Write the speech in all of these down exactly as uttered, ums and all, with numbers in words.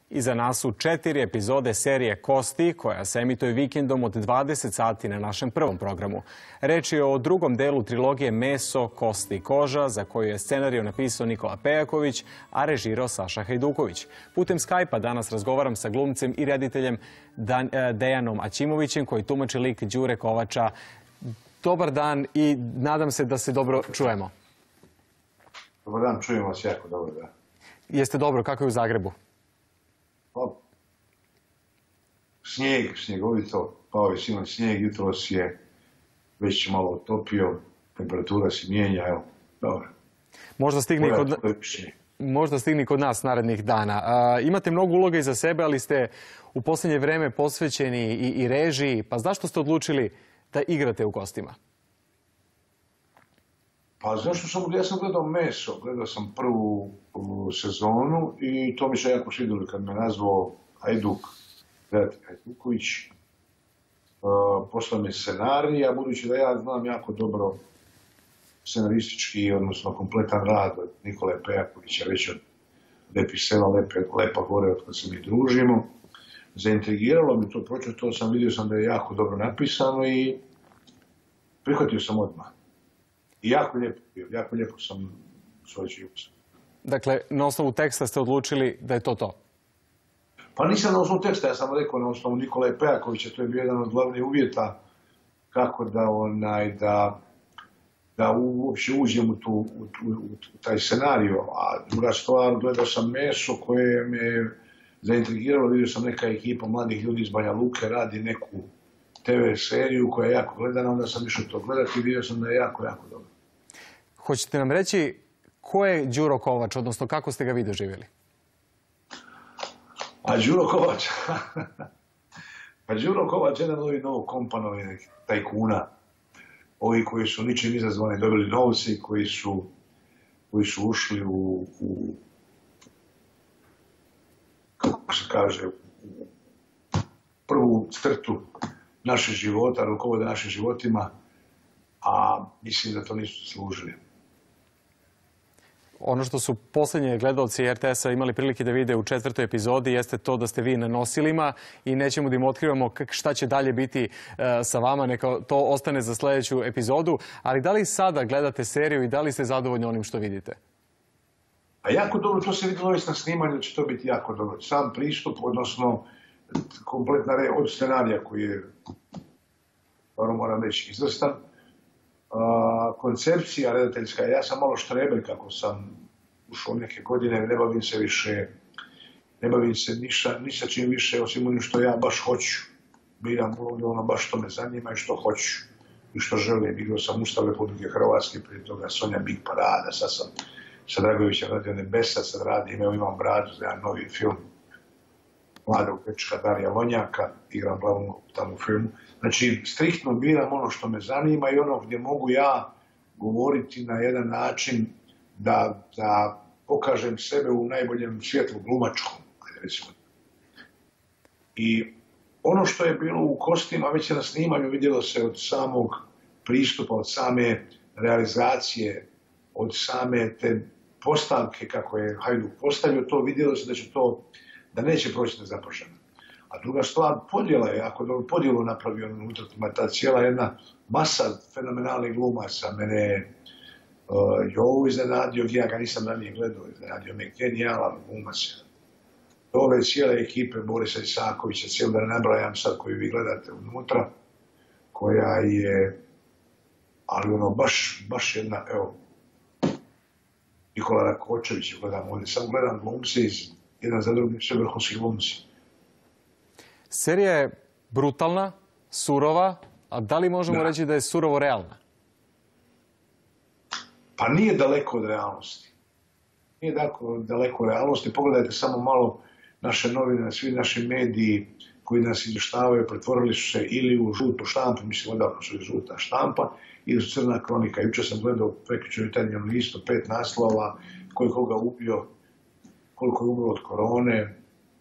Iza nas su četiri epizode serije Kosti, koja se emituje vikendom od dvadeset sati na našem prvom programu. Reč je o drugom delu trilogije Meso, kosti i koža, za koju je scenariju napisao Nikola Pejaković, a režirao Saša Hajduković. Putem Skype-a danas razgovaram sa glumcem i rediteljem Dejanom Aćimovićem, koji tumači lik Đure Kovača. Dobar dan i nadam se da se dobro čujemo. Dobar dan, čujemo vas jako dobro, da. Jeste dobro, kako je u Zagrebu? Pa, snijeg, snjegovito, pao je silan snijeg, jutros je već malo otopio, temperatura se mijenja, evo, dobro. Možda stigne i kod, možda stigne kod nas narednih dana. A, imate mnogo uloga iza sebe, ali ste u posljednje vreme posvećeni i, i režiji. Pa zašto ste odlučili da igrate u Kostima? Pa zašto sam, ja sam gledao Meso, gledao sam prvu sezonu i to mi se jako svidjelo kad me nazvao Hajduk, redatelj Hajduković. Uh, poslao mi scenarij, a budući da ja znam jako dobro scenaristički, odnosno kompletan rad od Nikole Pejakovića, već od Lepi sela, Lepe, Lepa gore, od kad se mi družimo. Zaintrigiralo mi to, pročitao sam, vidio sam da je jako dobro napisano i prihvatio sam odmah. I jako lijepo bio, jako lijepo sam svojećio. Dakle, na osnovu teksta ste odlučili da je to to? Pa nisam na osnovu teksta, ja sam rekao na osnovu Nikole Pejakovića, to je bio jedan od glavnih uvjeta kako da onaj, da, da uopće uđem u, tu, u, u, u taj scenario. A druga stvar, gledao sam Meso koje me zaintrigiralo, vidio sam neka ekipa mladih ljudi iz Banja Luke radi neku te ve seriju koja je jako gledana, onda sam išao to gledati i vidio sam da je jako, jako dobro. Hoćete nam reći ko je Đuro Kovač, odnosno kako ste ga vi doživjeli? A Đuro Kovač? Pa Đuro Kovač je jedan od ovih novog kompanovi tajkuna. Ovi koji su ničim izazvani dobili novci, koji su, koji su ušli u, u, kako se kaže, u prvu crtu naših života, rukovode našim životima, a mislim da to nisu služili. Ono što su posljednje gledalci er te esa imali prilike da vide u četvrtoj epizodi jeste to da ste vi na nosilima i nećemo da im otkrivamo šta će dalje biti sa vama, neka to ostane za sljedeću epizodu. Ali da li sada gledate seriju i da li ste zadovoljni onim što vidite? A jako dobro, to se vidjelo već na snimanju da će to biti jako dobro. Sam pristup, odnosno kompletna od scenarija koji je, stvarno moram reći, izvrstan. Uh, koncepcija redateljska, ja sam malo štreber kako sam ušao neke godine, ne bavim se više, ne bavim se niša, ni sa čim više osim onim što ja baš hoću. Biram ono baš što me zanima i što hoću i što želim. Igrao sam Ustav Republike Hrvatske, prije toga Sonja Big Parada, sad sam sa Dragovićem radio Nebesa, sad radim, evo imam bradu za jedan novi film mladog dečka Darija Lonjaka, igram glavnu tamo u filmu. Znači, striktno biram ono što me zanima i ono gdje mogu ja govoriti na jedan način da, da pokažem sebe u najboljem svjetlu glumačkom. I ono što je bilo u Kostima, već je na snimanju vidjelo se od samog pristupa, od same realizacije, od same te postavke kako je Hajduk postavio, to vidjelo se da će to da neće proći nezapaženo. A druga stvar, podjela je, ako dobro podjelu napravio unutra, ta cijela jedna masa fenomenalnih glumaca. Mene je uh, Jovu iznenadio, ja ga nisam na njih gledao, iznenadio me genijalan glumac. Ove cijele ekipe Borisa Isakovića, cijelo da ne nabrajam sad koju vi gledate unutra, koja je, ali ono, baš, baš jedna, evo, Nikola Rakočević gledam ovdje, samo gledam glumci iz jedan za drugim, sve vrhunski glumci. Serija je brutalna, surova, a da li možemo da. reći da je surovo realna? Pa nije daleko od realnosti. Nije daleko od realnosti. Pogledajte samo malo naše novine, svi naši mediji koji nas izvještavaju, pretvorili su se ili u žutu štampu, mislim odavno su iz žuta štampa, ili su crna kronika. Jučer sam gledao prekjučer u Jutarnjem listu, pet naslova, koji koga ubio, koliko je umro od korone,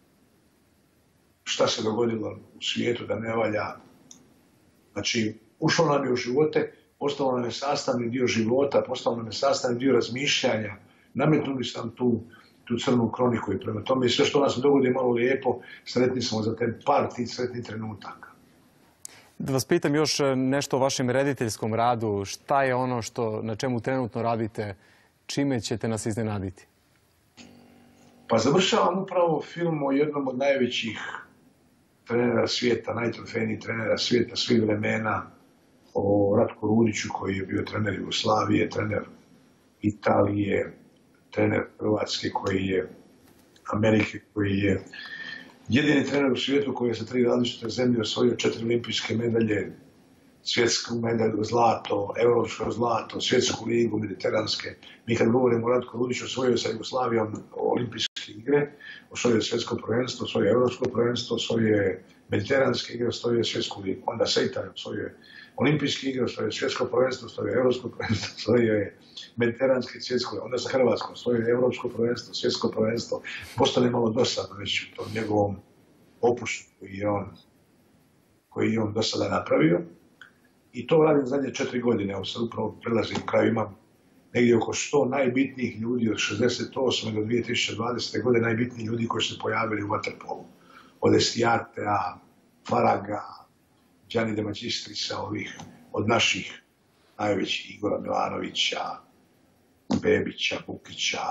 šta se dogodilo u svijetu da ne valja. Znači, ušlo nam je u živote, postalo nam je sastavni dio života, postalo nam je sastavni dio razmišljanja. Nametnuli sam tu, tu crnu kroniku i prema tome sve što nas se dogodi malo lijepo, sretni smo za te par tih sretnih trenutaka. Da vas pitam još nešto o vašem rediteljskom radu. Šta je ono što, na čemu trenutno radite? Čime ćete nas iznenaditi? Pa završavam upravo film o jednom od najvećih trenera svijeta, najtrofejnijih trenera svijeta svih vremena, o Ratku Rudiću koji je bio trener Jugoslavije, trener Italije, trener Hrvatske koji je Amerike, koji je jedini trener u svijetu koji je sa tri različite zemlje osvojio četiri olimpijske medalje, svjetsku medalju zlato, europsko zlato, svjetsku ligu, mediteranske. Mi kad govorimo o Ratku Rudiću, osvojio sa Jugoslavijom olimpijske igre, osvojio je svjetsko prvenstvo, osvojio je europsko prvenstvo, osvojio je mediteranske igre, osvojio je svjetsku ligu. Onda sa Italijom osvojio je olimpijske igre, osvojio je svjetsko prvenstvo, osvojio je europsko prvenstvo, osvojio je mediteranske i svjetsko. Onda sa Hrvatskom osvojio je europsko prvenstvo, svjetsko prvenstvo. Postane malo dosadno već u tom njegovom opusu koji je on, koji je on do sada napravio. I to radim zadnje četiri godine, evo sad upravo prelazim kraju, imam negdje oko sto najbitnijih ljudi od šezdeset osme do dvije tisuće dvadesete. godine, najbitnijih ljudi koji su se pojavili u vaterpolu. Od Estijatea, Faraga, Gianni De Magistrisa, ovih od naših najvećih, Igora Milanovića, Bebića, Bukića,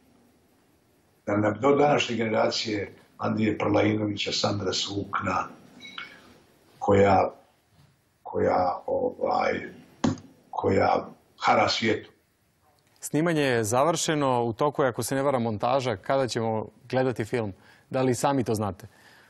do današnje generacije Andrije Prlainovića, Sandra Svukna, koja koja, ovaj, koja hara svijetu. Snimanje je završeno, u toku je, ako se ne vara, montaža. Kada ćemo gledati film? Da li sami to znate?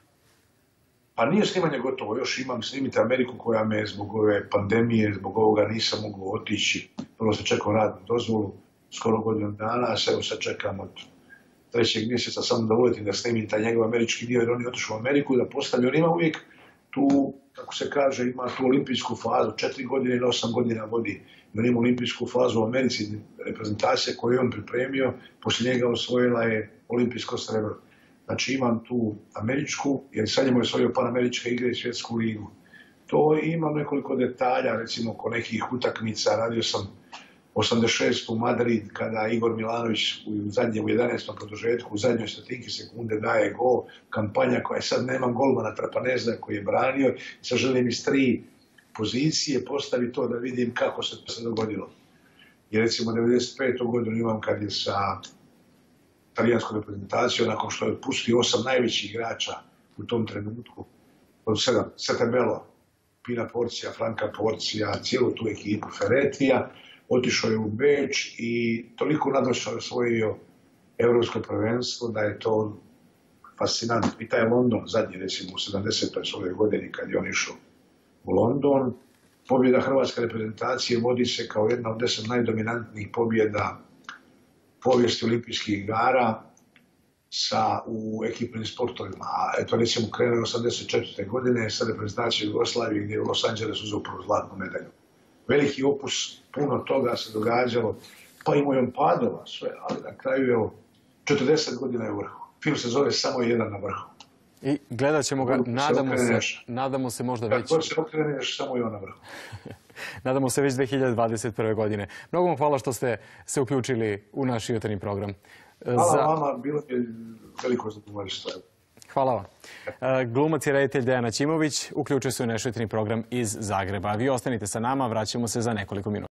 Pa nije snimanje gotovo, još imam snimiti Ameriku koja me zbog ove pandemije, zbog ovoga nisam mogao otići. Prvo se čekao radnu dozvolu, skoro godinu dana, a evo sad čekam od trećeg mjeseca samo da uletim da snimim taj njegov američki dio, jer on je otišao u Ameriku da postavi. On ima uvijek tu, kako se kaže, ima tu olimpijsku fazu, četiri godine ili osam godina vodi. On ima olimpijsku fazu u Americi, reprezentacija koju je on pripremio, poslije njega osvojila je olimpijsko srebro. Znači imam tu američku, jer sad je mu osvojio panameričke igre i svjetsku ligu. To imam nekoliko detalja, recimo oko nekih utakmica, radio sam osamdeset šeste u Madrid, kada Igor Milanović u zadnjem, u jedanaestom produžetku, u zadnjoj stotinki sekunde daje gol, kampanja koja je sad nemam golmana Trapaneza koji je branio, i sad želim iz tri pozicije postavi to da vidim kako se to se dogodilo. I recimo devedeset petu godinu imam kad je sa talijanskom reprezentacijom, nakon što je otpustio osam najvećih igrača u tom trenutku, od sedam, Setemelo, Pina Porcija, Franka Porcija, cijelu tu ekipu, Ferretija, otišao je u Beč i toliko nadošao je osvojio europsko prvenstvo da je to fascinantno. I taj London, zadnji recimo u sedamdesetoj svojoj godini kad je on išao u London, pobjeda hrvatske reprezentacije vodi se kao jedna od deset najdominantnijih pobjeda povijesti olimpijskih igara sa, u ekipnim sportovima. A eto recimo krenuo osamdeset četvrte godine sa reprezentacijom Jugoslavije gdje je u Los Angelesu zapravo zlatnu medalju. Veliki opus, puno toga se događalo, pa i mojom padova sve, ali na kraju evo, četrdeset godina je u vrhu. Film se zove Samo jedan na vrhu. I gledat ćemo ga, nadamo se, nadamo se možda već... Kako se okreneš, samo je on na vrhu. Nadamo se već dvije hiljade dvadeset prve. godine. Mnogo vam hvala što ste se uključili u naš jutarnji program. Hvala Za... vama, bilo je veliko zadovoljstvo. Hvala vam. Glumac i reditelj Dejan Aćimović uključuje se u naš jutarnji program iz Zagreba. Vi ostanite sa nama, vraćamo se za nekoliko minuta.